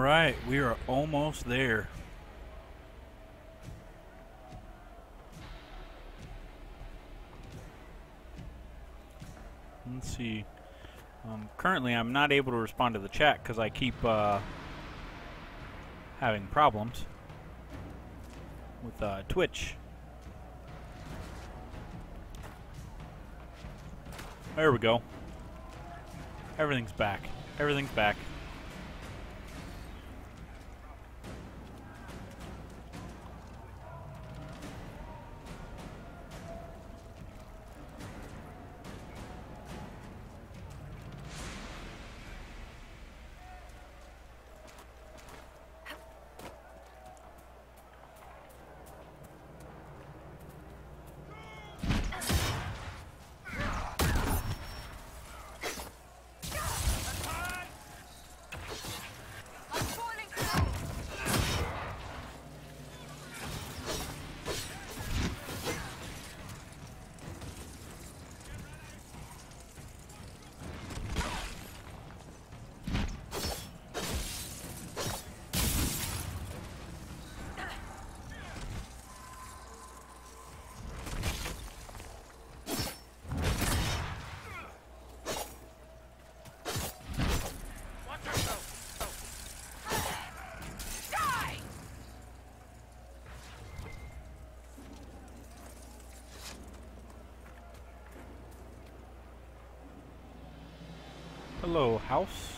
Alright, we are almost there. Let's see. Currently, I'm not able to respond to the chat because I keep having problems with Twitch. There we go. Everything's back. Everything's back. Hello, house.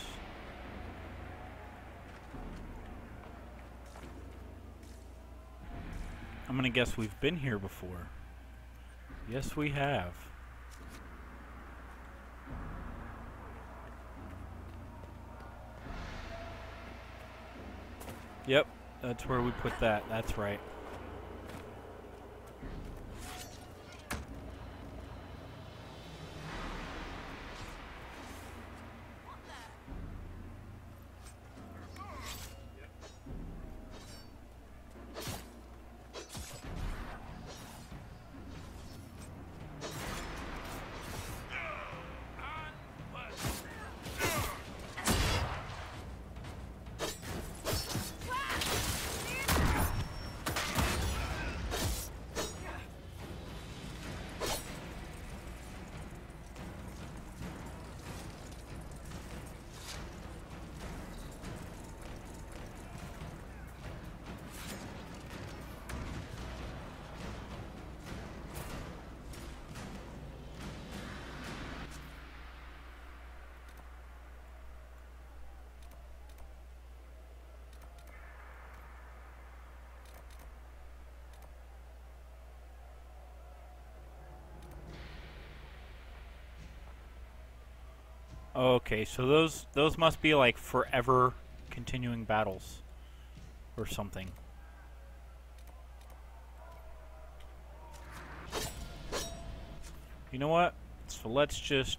I'm gonna guess we've been here before. Yes, we have. Yep, that's where we put that. That's right. Okay, so those must be like forever continuing battles or something. You know what? So let's just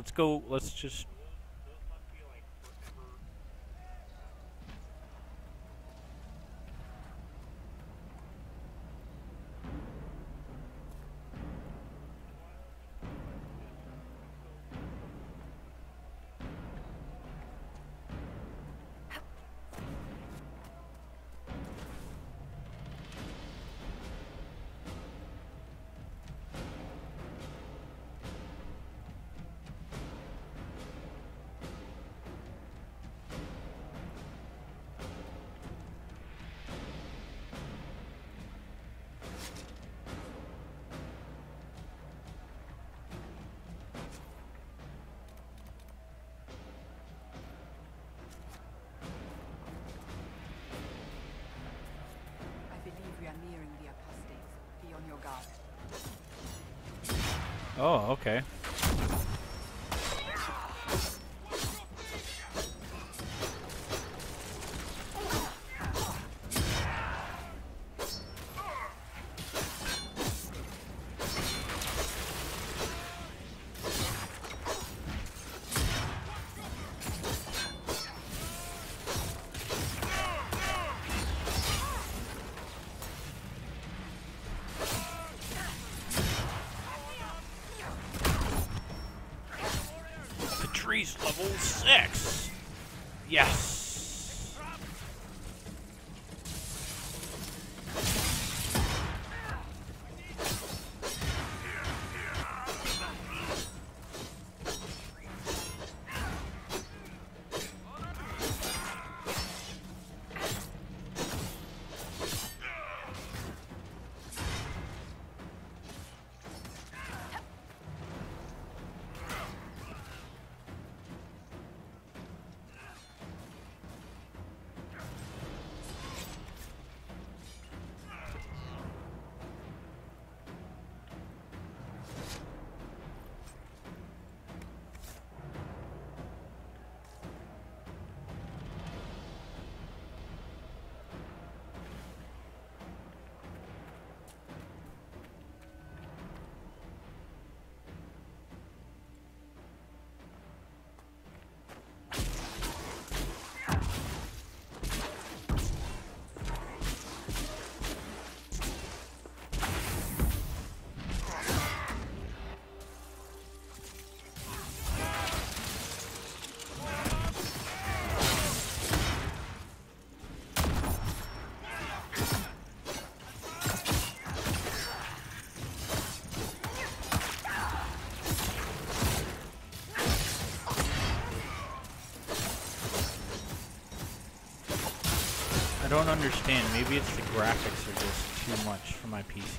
nearing the apostates. Be on your guard. Oh, okay. I don't understand. Maybe it's the graphics are just too much for my PC.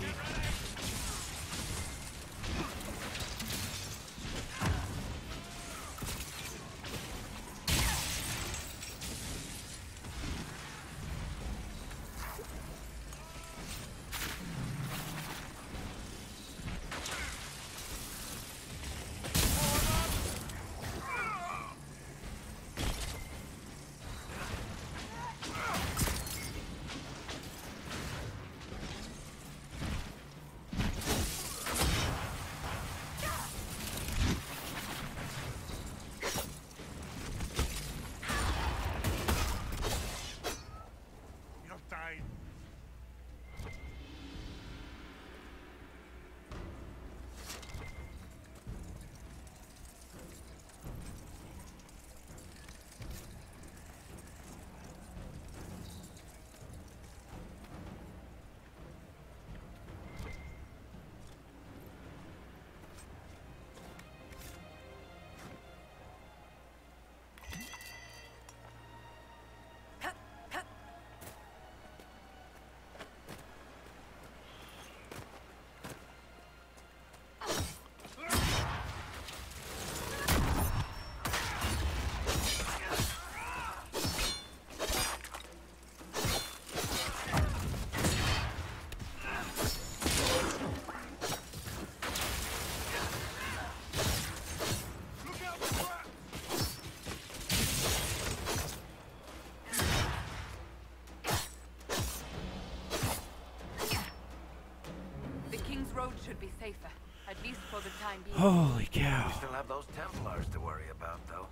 Road should be safer, at least for the time being. Holy cow. We still have those Templars to worry about, though.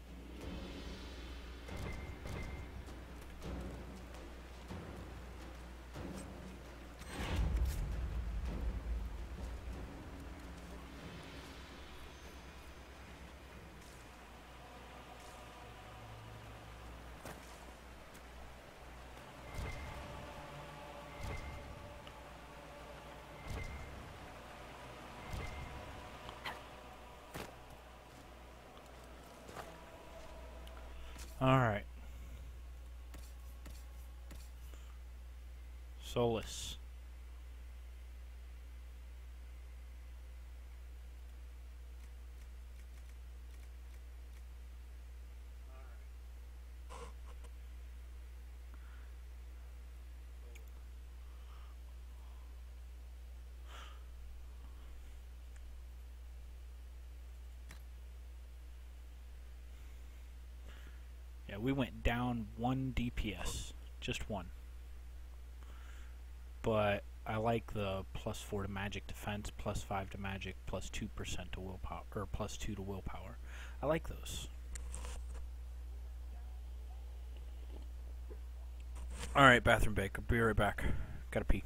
Alright. Solus. Yeah, we went down 1 DPS. Just 1. But I like the +4 to magic defense, +5 to magic, +2% to willpower, or +2 to willpower. I like those. Alright, bathroom break. I'll be right back. Gotta pee.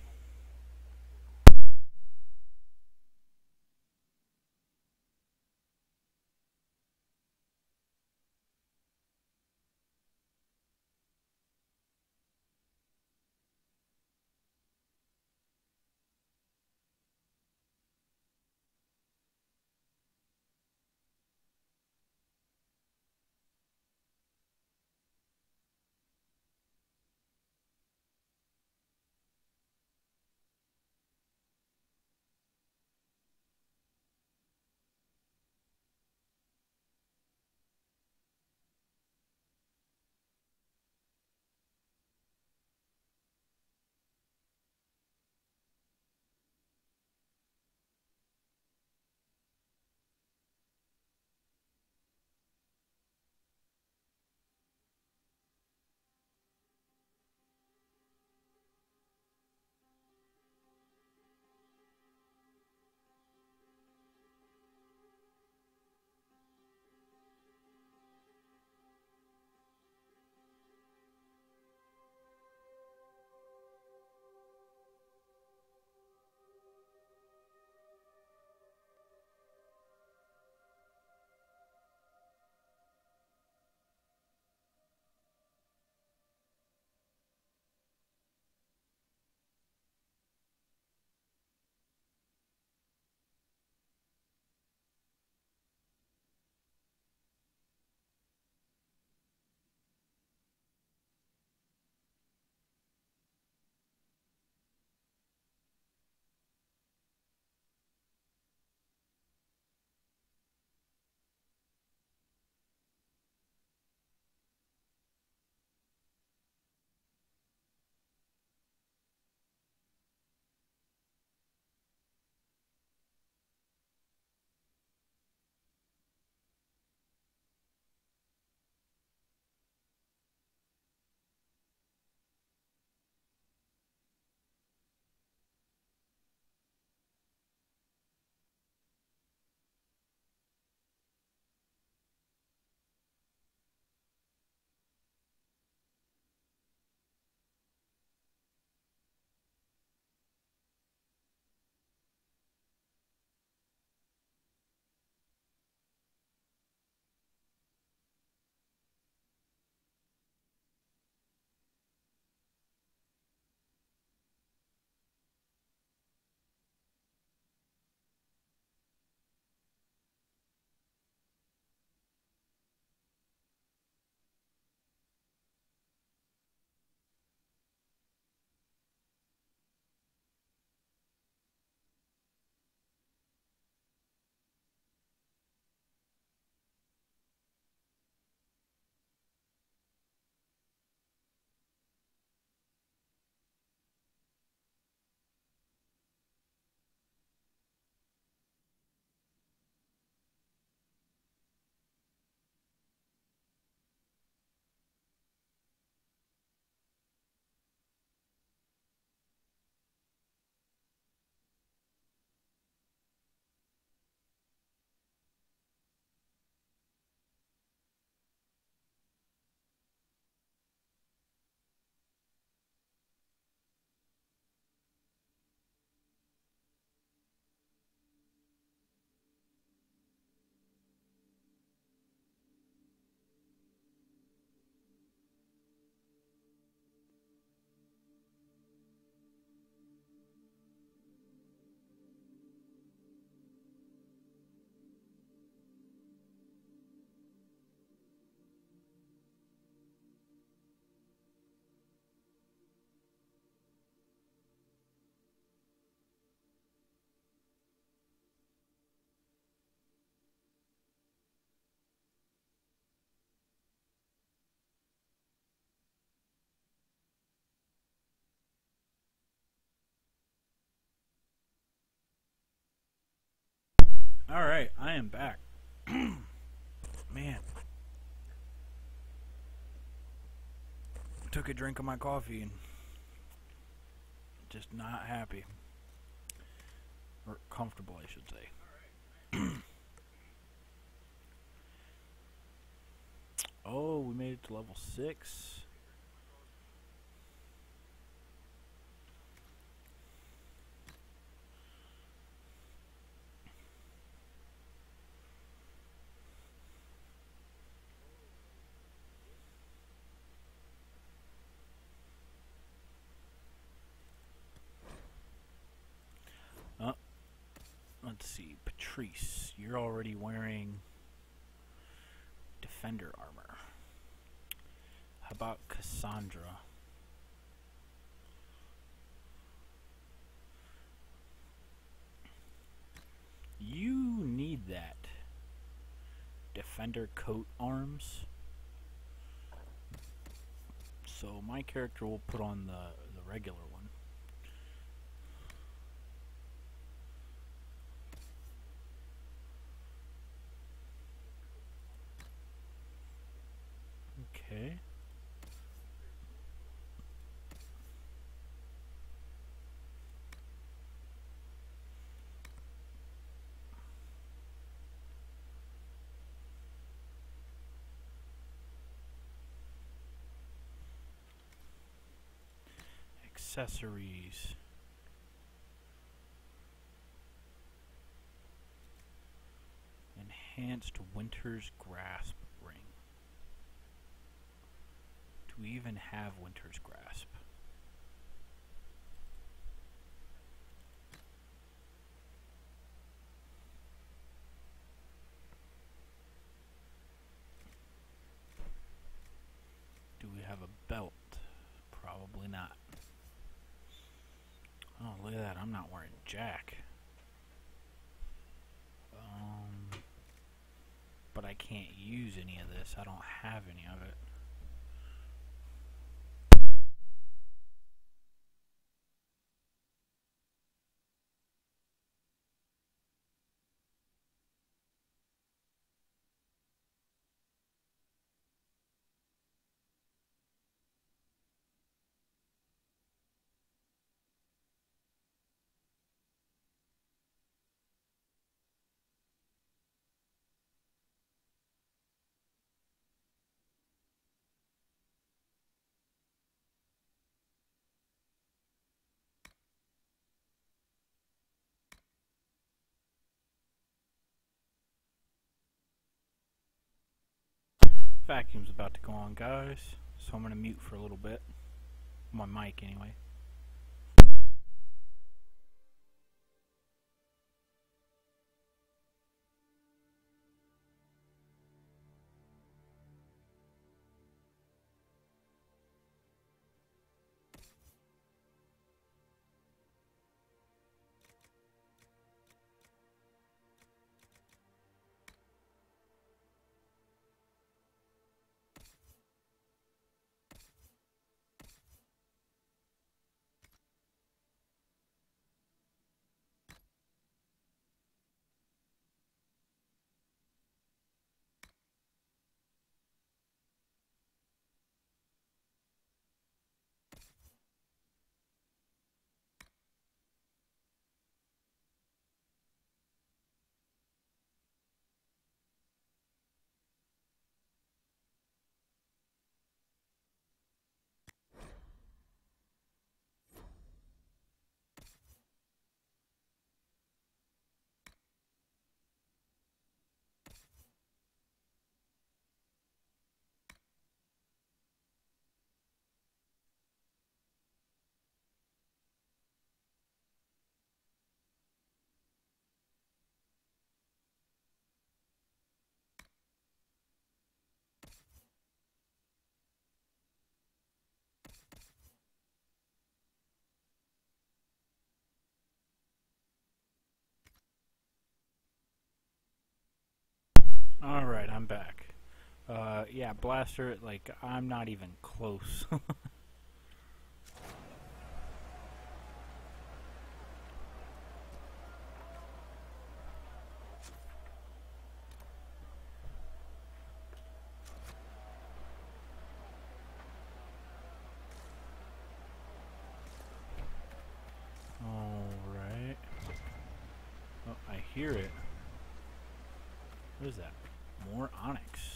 Alright, I am back. Man. Took a drink of my coffee and just not happy. Or comfortable, I should say. Oh, we made it to level 6. Let's see, Patrice, you're already wearing defender armor. How about Cassandra? You need that. Defender coat arms. So my character will put on the regular one. Okay. Accessories. Enhanced Winter's Grasp ring. Do we even have Winter's Grasp? Do we have a belt? Probably not. Oh, look at that. I'm not wearing jack. But I can't use any of this. I don't have any of it. Vacuum's about to go on, guys, so I'm gonna mute for a little bit. My mic, anyway. Alright, I'm back. Yeah, Blaster, like, I'm not even close. hear it. What is that? More onyx.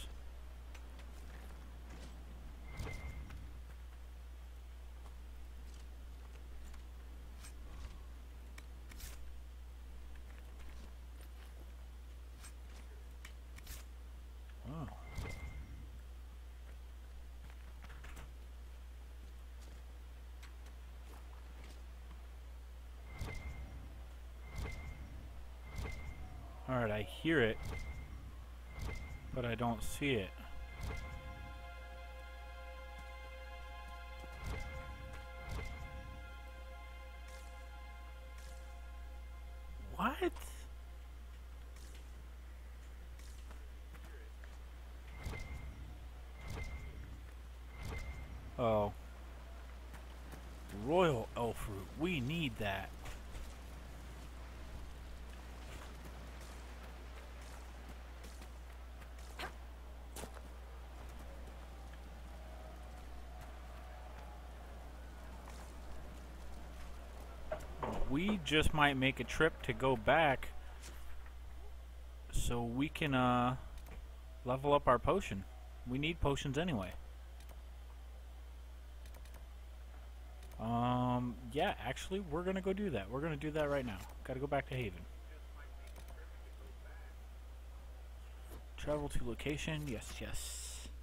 Oh. Alright, I hear it, but I don't see it. What? Oh. Royal elf root. We need that. We just might make a trip to go back so we can level up our potion. We need potions anyway. Yeah, actually, we're gonna go do that. We're gonna do that right now. Gotta go back to Haven. Travel to location. Yes, yes.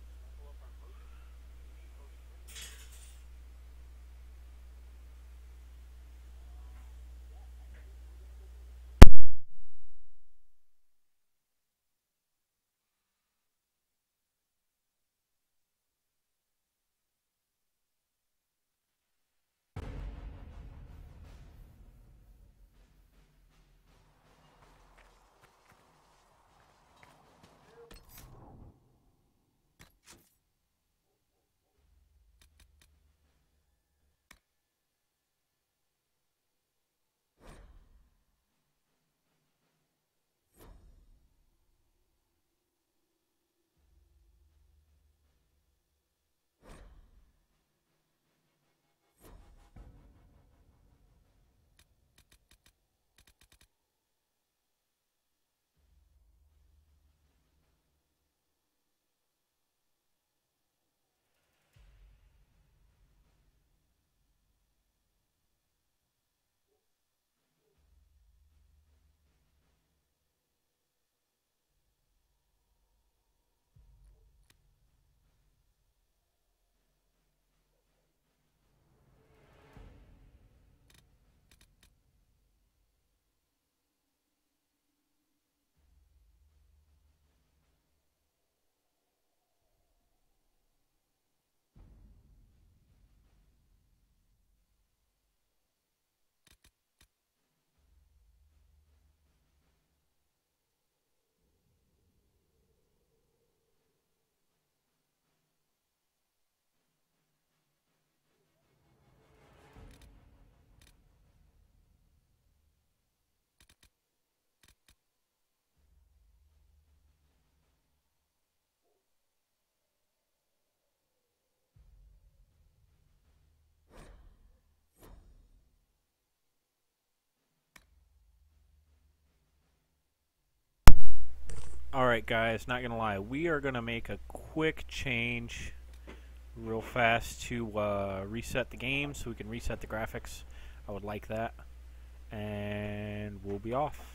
Alright guys, not gonna lie, we are gonna make a quick change real fast to reset the game so we can reset the graphics. I would like that. And we'll be off.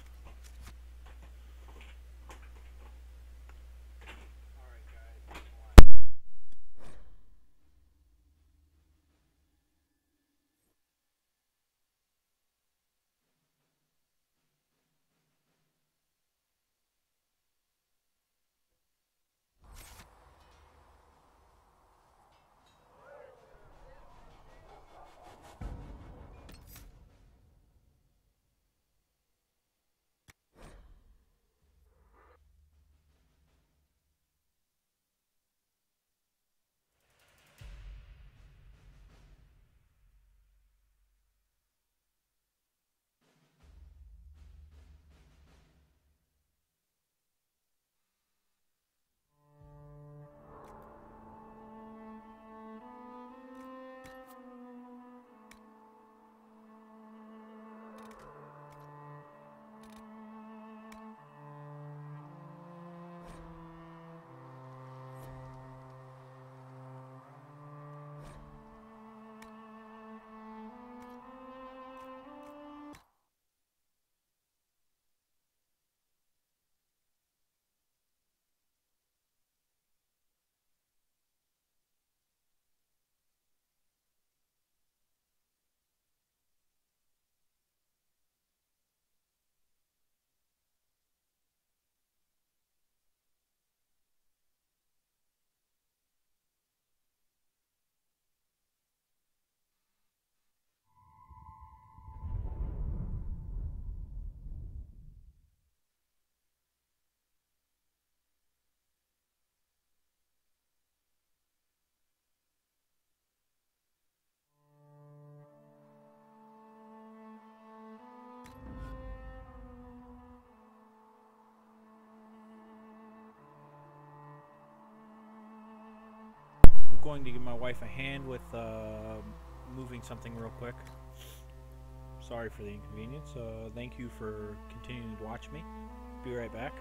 going to give my wife a hand with moving something real quick. Sorry for the inconvenience. Thank you for continuing to watch me. Be right back.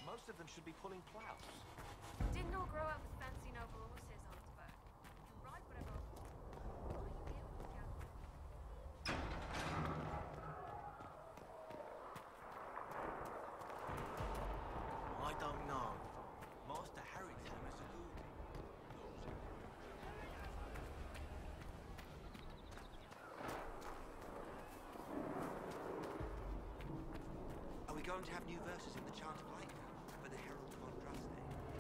Most of them should be pulling plows. Didn't all grow up with fancy noble horses, Arnsberg. You can ride whatever. Are you here with the captain? I don't know. Master Harrington is a good. Are we going to have new verses in the Chant of Light now, for the Herald of Andraste?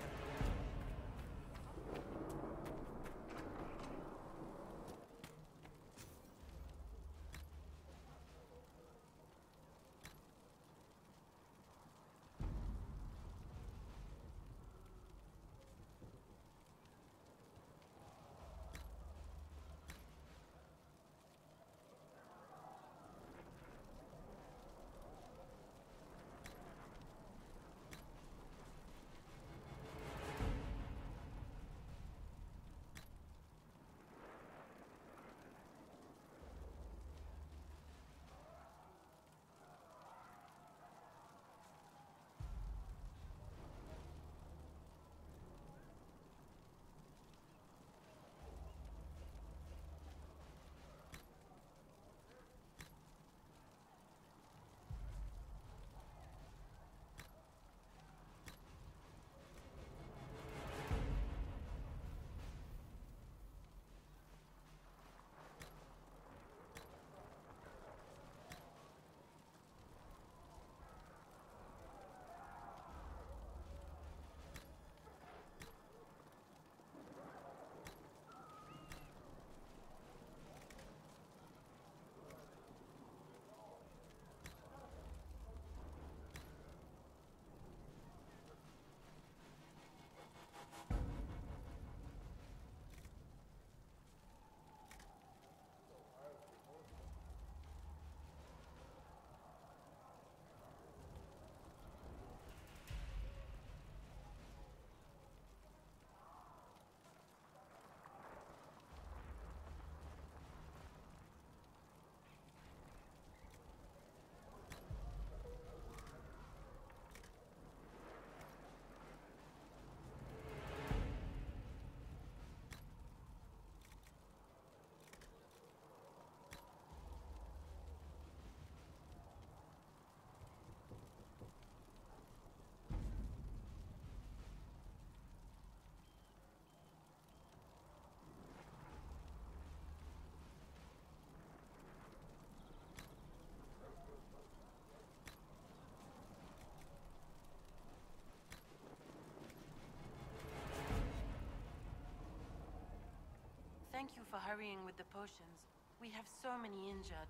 Thank you for hurrying with the potions. We have so many injured.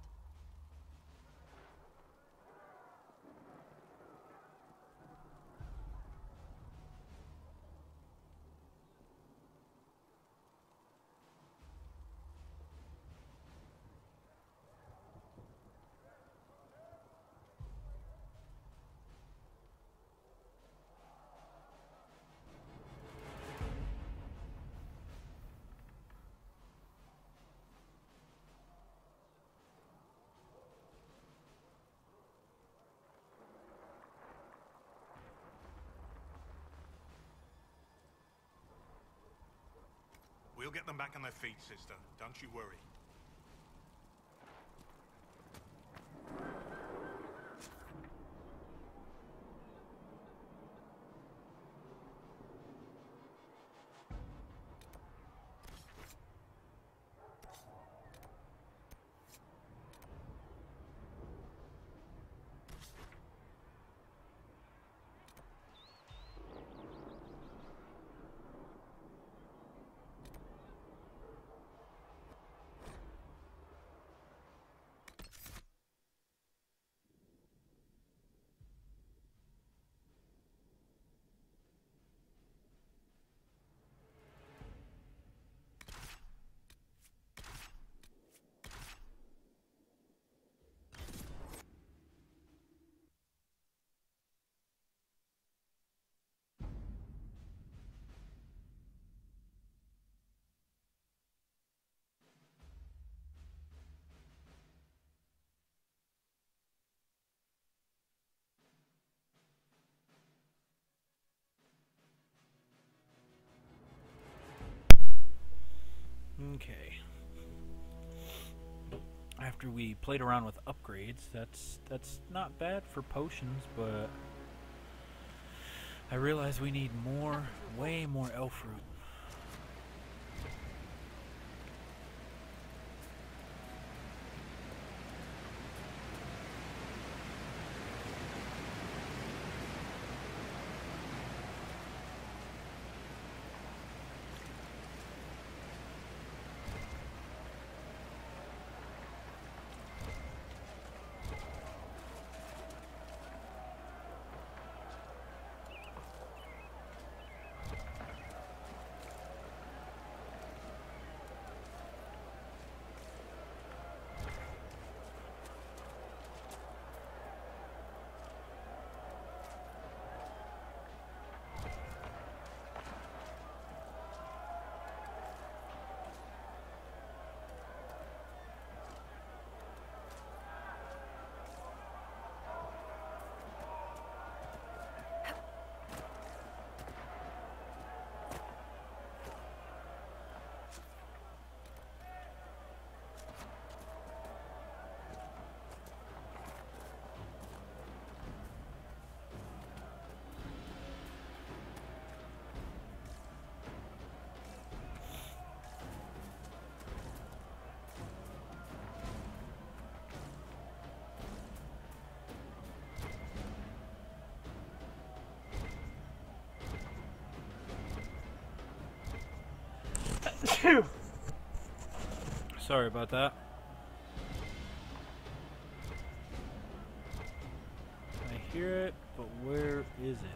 We'll get them back on their feet, sister. Don't you worry. Okay. After we played around with upgrades, that's not bad for potions, but I realize we need more, way more elf fruit. Sorry about that. I hear it, but where is it?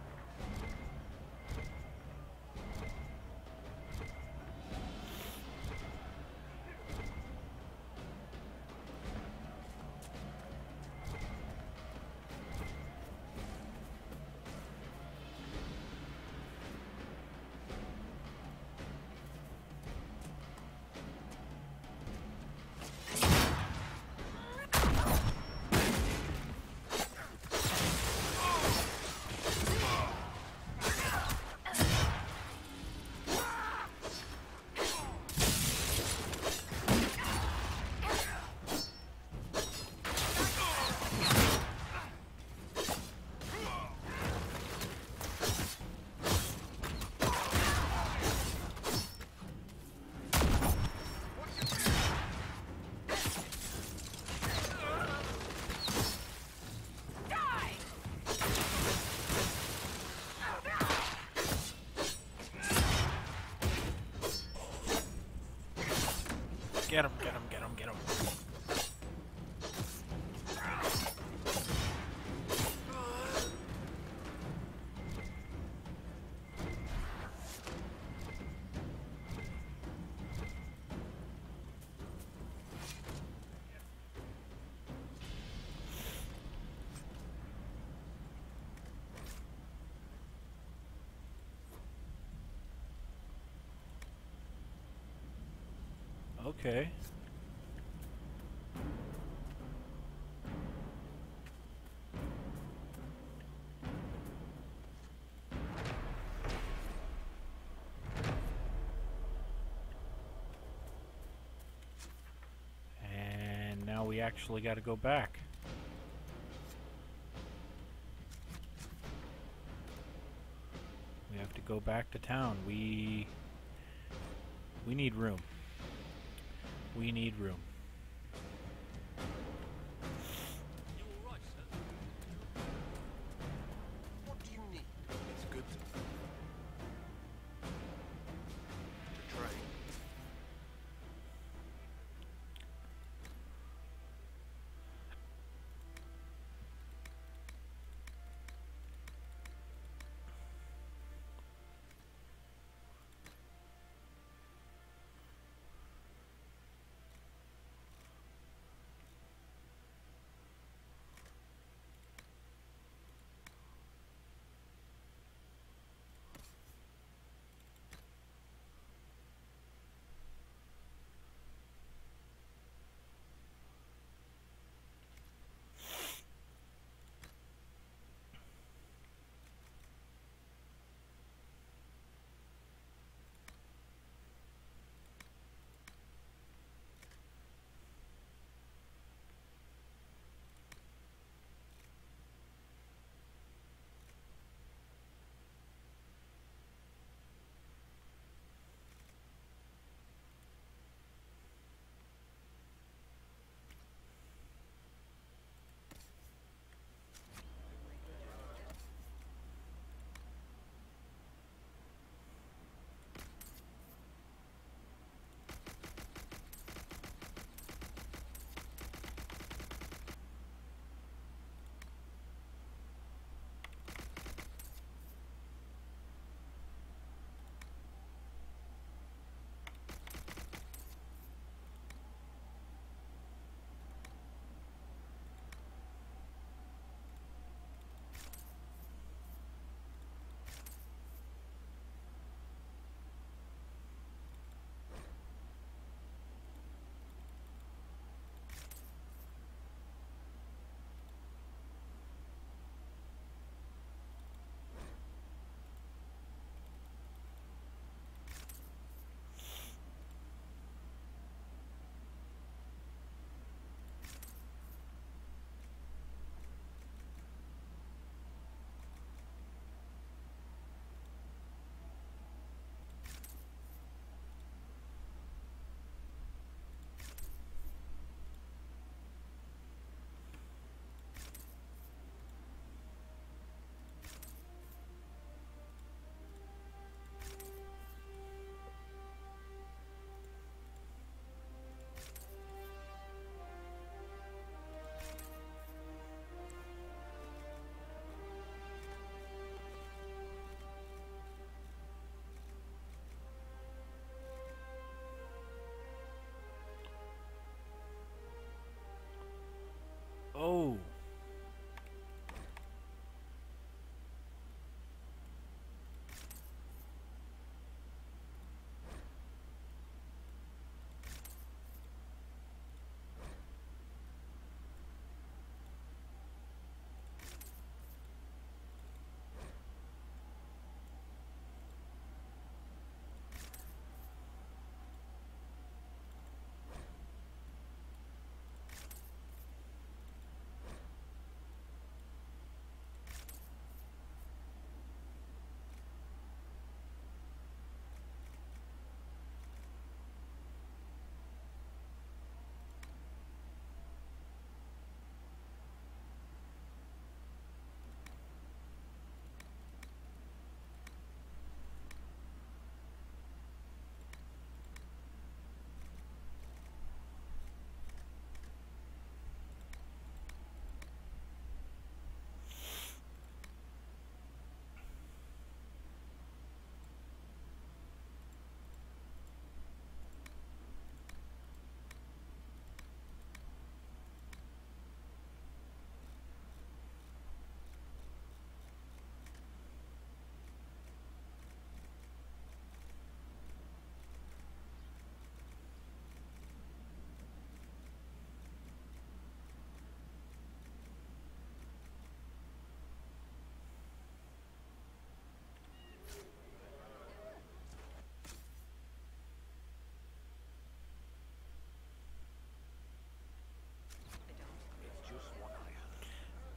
Get him, get him, get him, get him. Okay. And now we actually got to go back. We have to go back to town. We need room. We need room. What do you need? It's good to trade.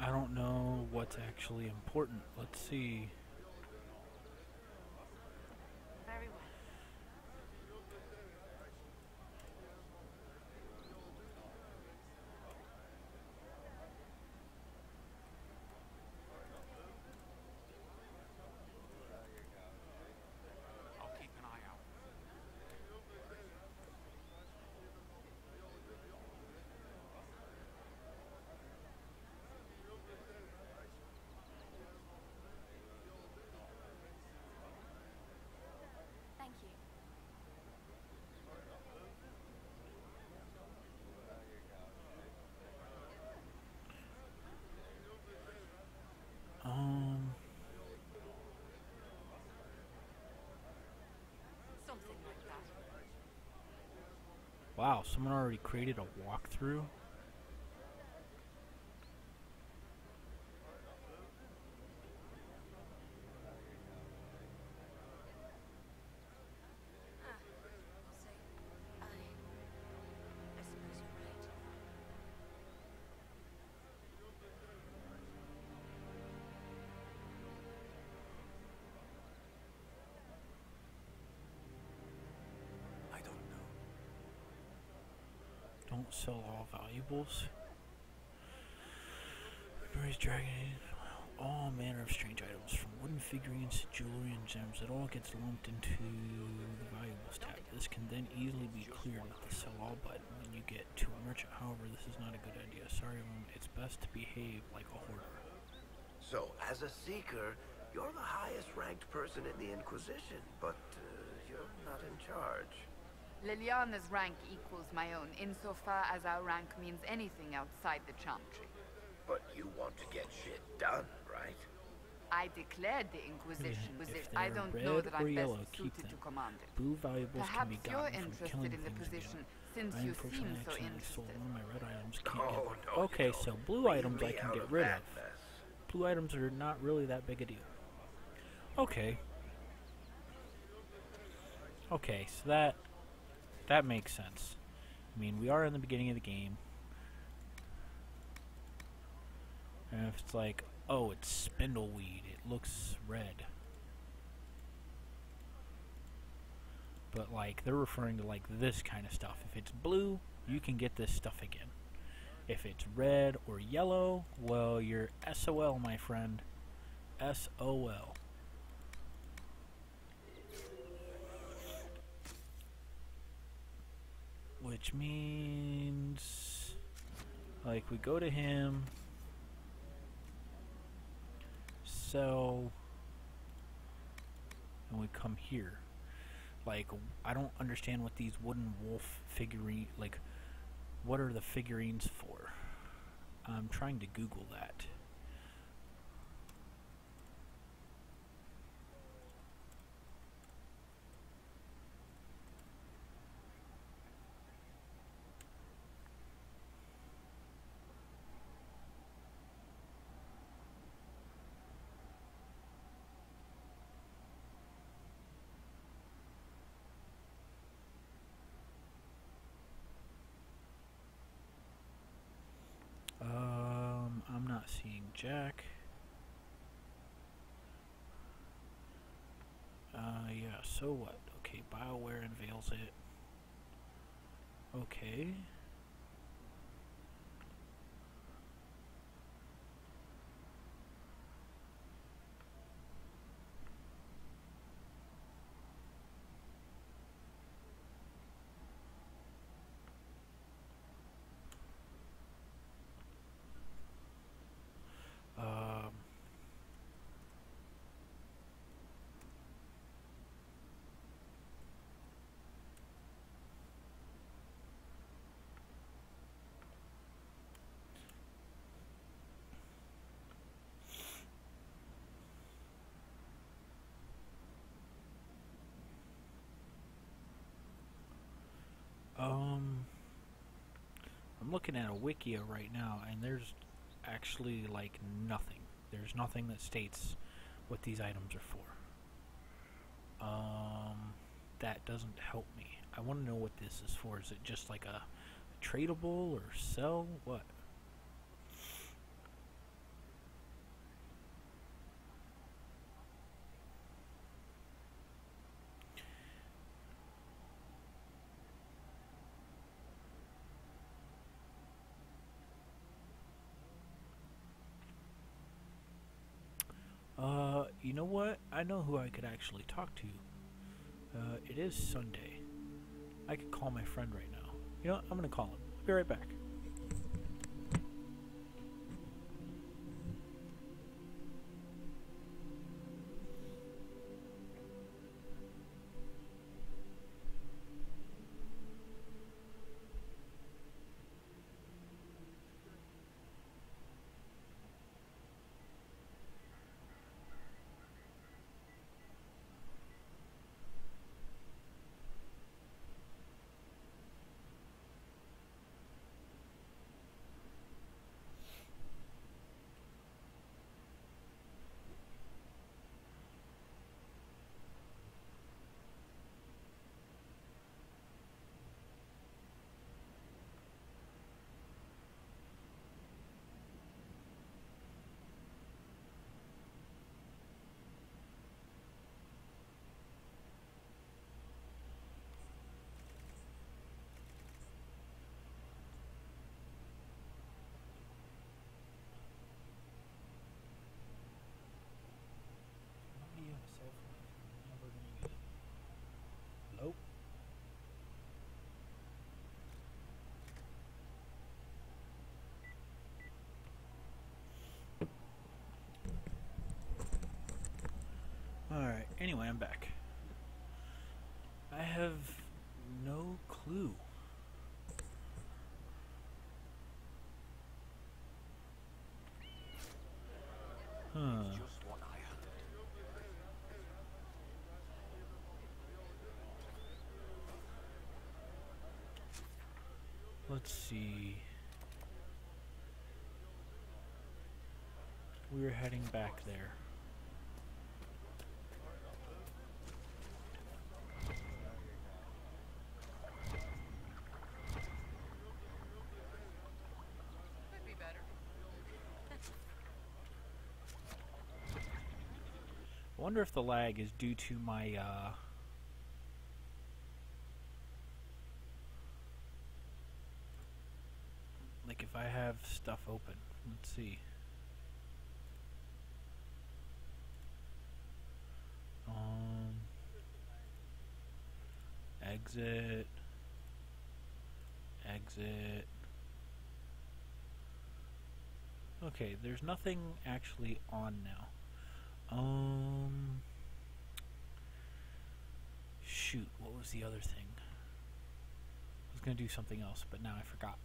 I don't know what's actually important. Let's see. Very well. I'll keep an eye out. Thank you. Something like that. Wow, someone already created a walkthrough. We'll see. I suppose you're right. I don't know. Don't sell all valuables. Raise dragon. All manner of strange items, from wooden figurines to jewelry and gems. It all gets lumped into the valuables tab. This can then easily be cleared with the sell all button when you get to a merchant. However, this is not a good idea. Sorry, it's best to behave like a hoarder. So, as a seeker, you're the highest ranked person in the Inquisition, but you're not in charge. Liliana's rank equals my own, insofar as our rank means anything outside the Chantry. But you want to get shit done, right? I declared the Inquisition was If it. they I are don't red know that or I'm yellow, best keep suited to them. command it. Blue valuables can Perhaps be you're gotten from interested killing in the things position, again. since I you unfortunately seem so accidentally sold interested. one of my red items. Can't Oh, get no, rid. you Okay, don't. so blue Leave items I me can out get of rid that of. mess. Blue items are not really that big a deal. Okay. Okay, so that makes sense. I mean, we are in the beginning of the game. And if it's like, oh, it's spindleweed, it looks red. But like, they're referring to like this kind of stuff. If it's blue, you can get this stuff again. If it's red or yellow, well, you're SOL, my friend. SOL. Which means, like, we go to him, sell, and we come here. Like, I don't understand what these wooden wolf figurine, like, what are the figurines for? I'm trying to Google that. I'm not seeing Jack. Yeah, so what? Okay, BioWare unveils it. Okay. I'm looking at a wikia right now, and there's actually like nothing. There's nothing that states what these items are for. That doesn't help me. I want to know what this is for. Is it just like a tradable or sell? What? you know what? I know who I could actually talk to. It is Sunday. I could call my friend right now. You know what? I'm gonna call him. Be right back. Hello? Alright, anyway, I'm back. I have no clue. Huh. Just what I heard. Let's see. We're heading back there. Could be better. I wonder if the lag is due to my, like if I have stuff open. Let's see. Exit. Exit. Okay, there's nothing actually on now. Shoot, what was the other thing? I was gonna do something else, but now I forgot.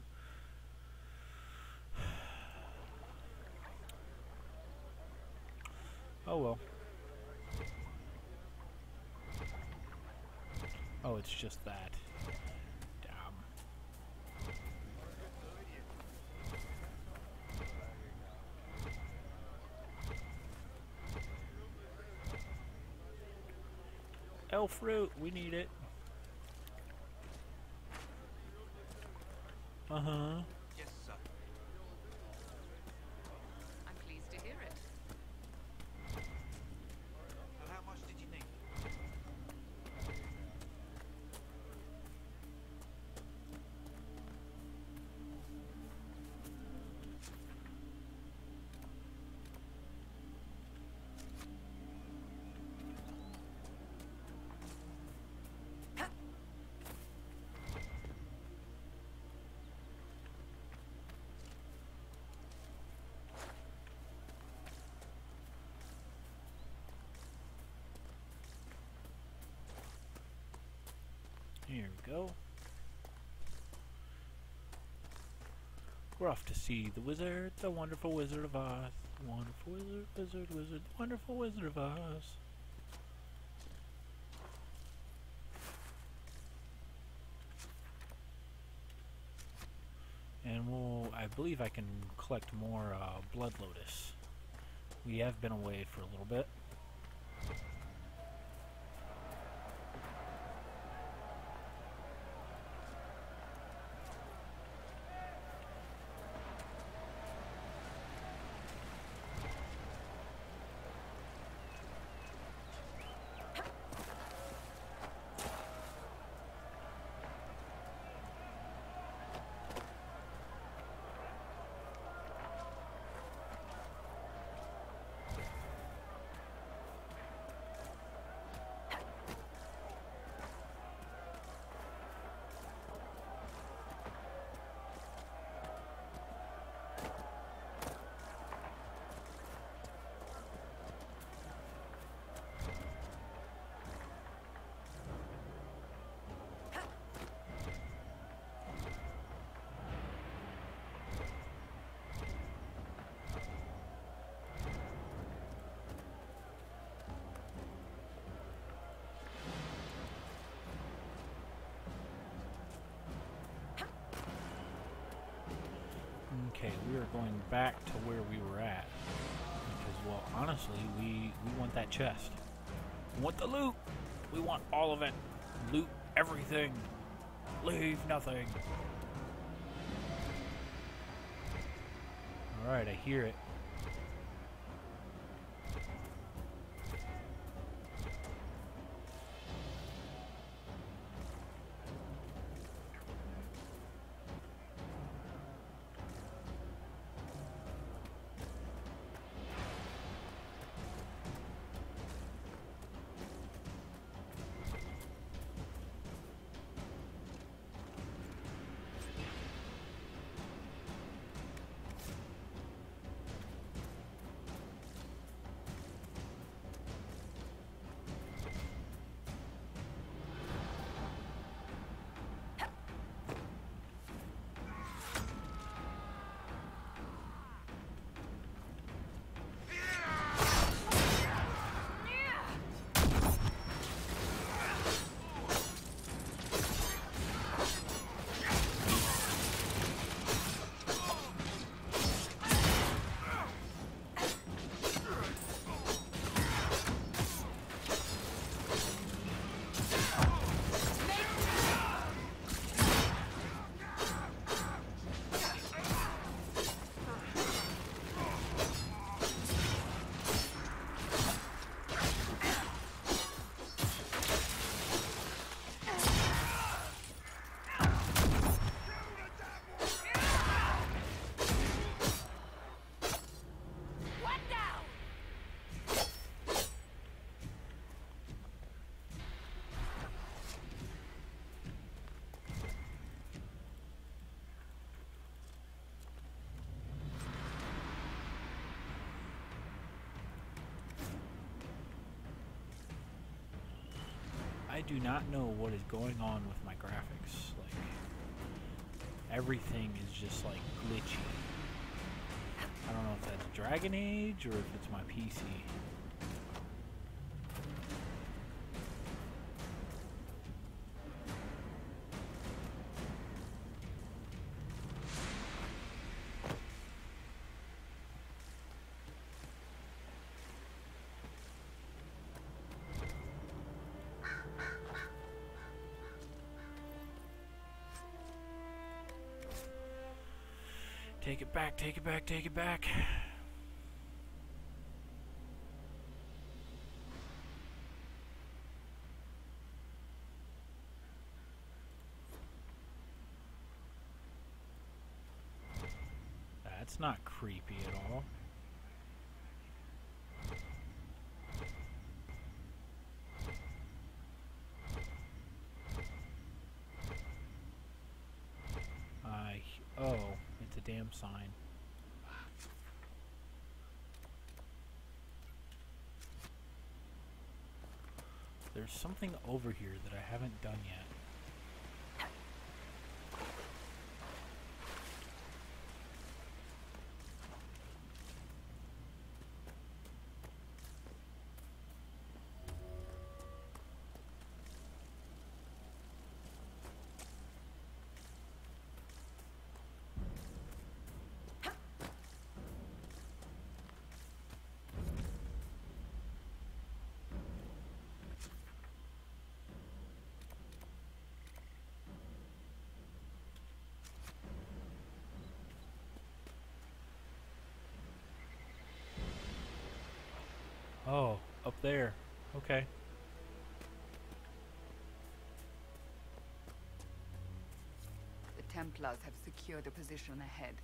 Oh well. Oh, it's just that. Damn. Elf fruit, we need it. Uh-huh. Yes, sir. I'm pleased to hear it. So how much did you need? Here we go. We're off to see the wizard, the wonderful Wizard of Oz. Wonderful wizard, wonderful Wizard of Oz. And I believe I can collect more Blood Lotus. We have been away for a little bit. Okay, we are going back to where we were at. Because, well, honestly, we want that chest. We want the loot! We want all of it! Loot everything! Leave nothing! Alright, I hear it. I do not know what is going on with my graphics. Like, everything is just like glitchy. I don't know if that's Dragon Age or if it's my PC. Take it back, take it back, take it back. That's not creepy at all. Oh, it's a damn sign. There's something over here that I haven't done yet. Oh, up there. Okay. The Templars have secured a position ahead.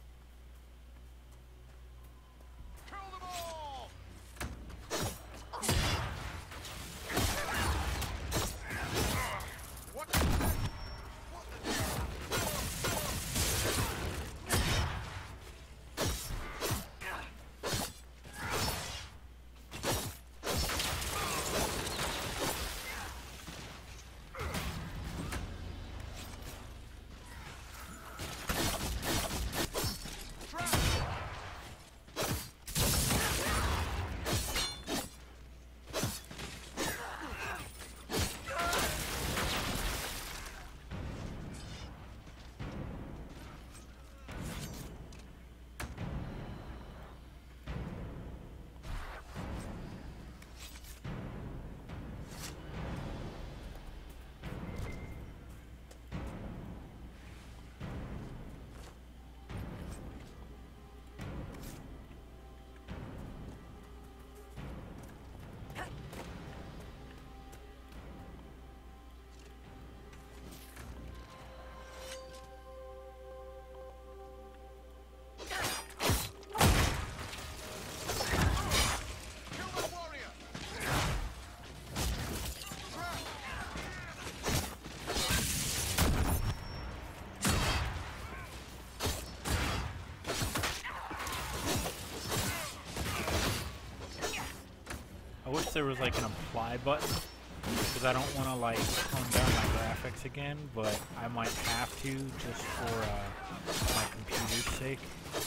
I wish there was like an apply button, because I don't want to like tone down my graphics again, but I might have to just for my computer's sake.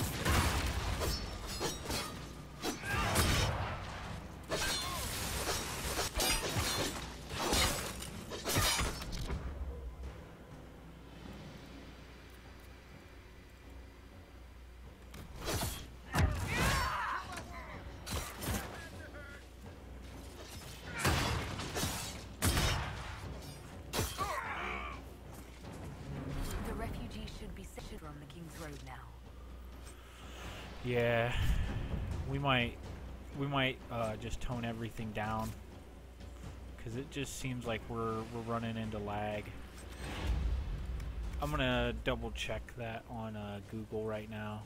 The refugees should be set on the King's Road now. Yeah, we might just tone everything down, because it just seems like we're running into lag. I'm gonna double check that on Google right now.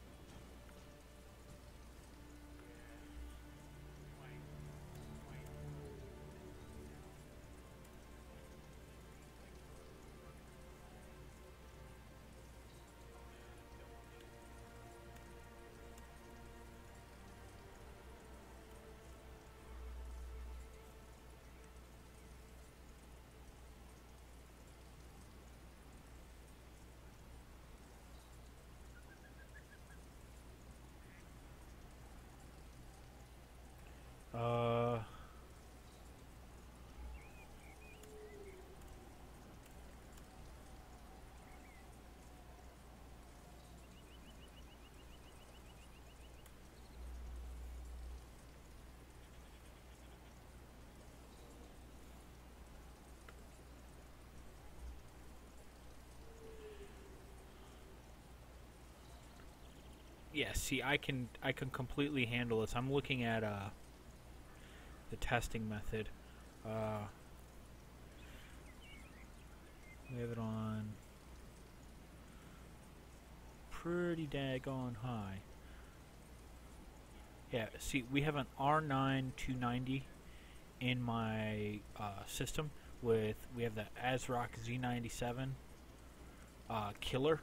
Yeah, see, I can completely handle this. I'm looking at the testing method. We have it on pretty daggone high. Yeah, see, we have an R9 290 in my system. We have the ASRock Z97 Killer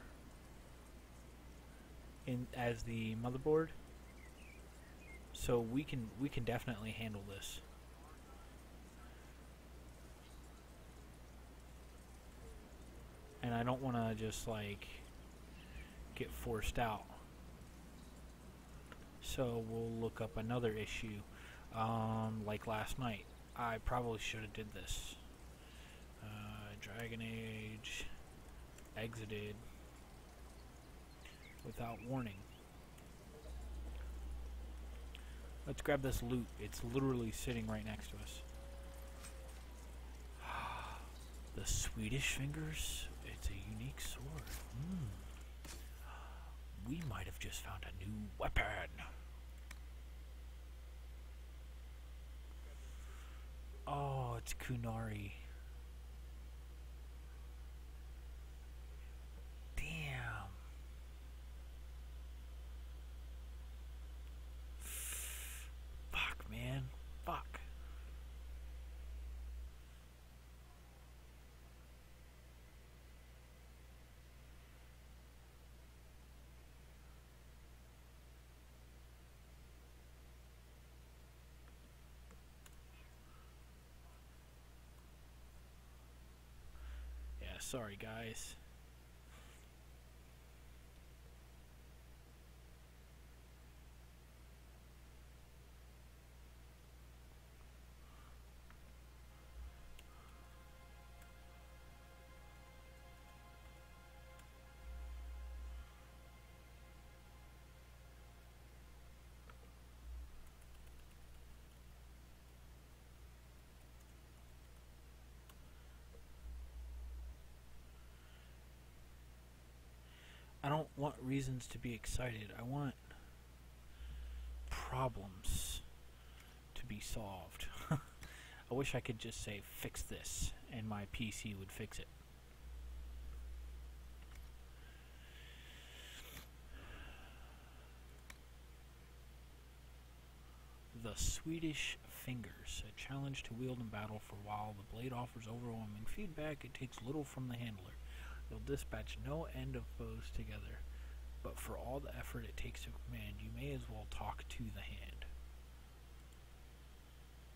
as the motherboard, so we can definitely handle this. And I don't want to just like get forced out. So we'll look up another issue, like last night. I probably should have did this. Dragon Age exited without warning. Let's grab this loot. It's literally sitting right next to us. The Swedish Fingers. It's a unique sword. We might have just found a new weapon. Oh, it's Kunari. Damn. Fuck, man. Fuck. Yeah, sorry guys. I don't want reasons to be excited. I want problems to be solved. I wish I could just say, fix this, and my PC would fix it. The Swedish Fingers. A challenge to wield in battle, for while the blade offers overwhelming feedback, it takes little from the handler. You'll dispatch no end of foes together, but for all the effort it takes to command, you may as well talk to the hand.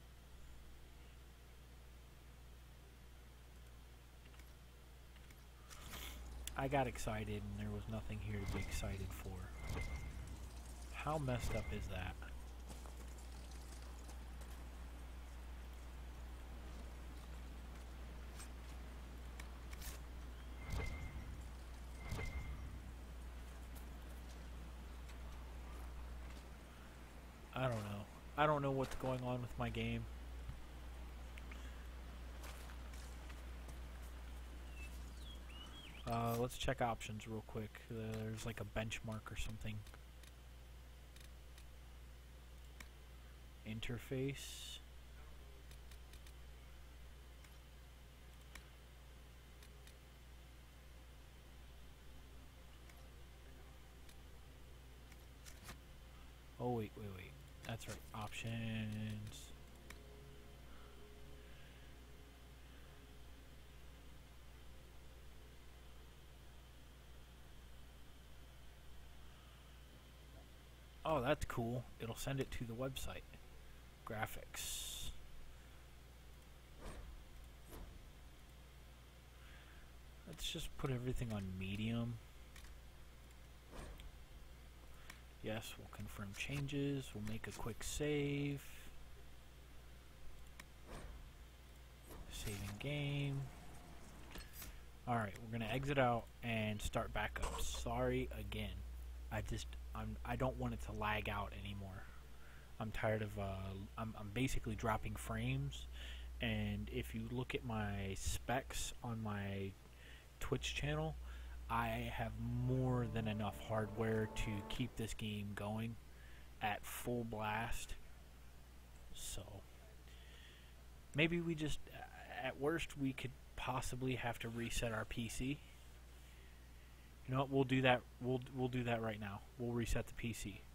I got excited and there was nothing here to be excited for. How messed up is that? I don't know. I don't know what's going on with my game. Let's check options real quick. There's like a benchmark or something. Interface. Oh, wait. That's right. Options. Oh, that's cool. It'll send it to the website. Graphics. Let's just put everything on medium. Yes, we'll confirm changes. We'll make a quick save. Saving game. Alright, we're gonna exit out and start back up. Sorry again. I don't want it to lag out anymore. I'm tired of I'm basically dropping frames, and if you look at my specs on my Twitch channel, I have more than enough hardware to keep this game going at full blast. So maybe we just, at worst, we could possibly have to reset our PC. You know what? We'll do that. We'll do that right now. We'll reset the PC.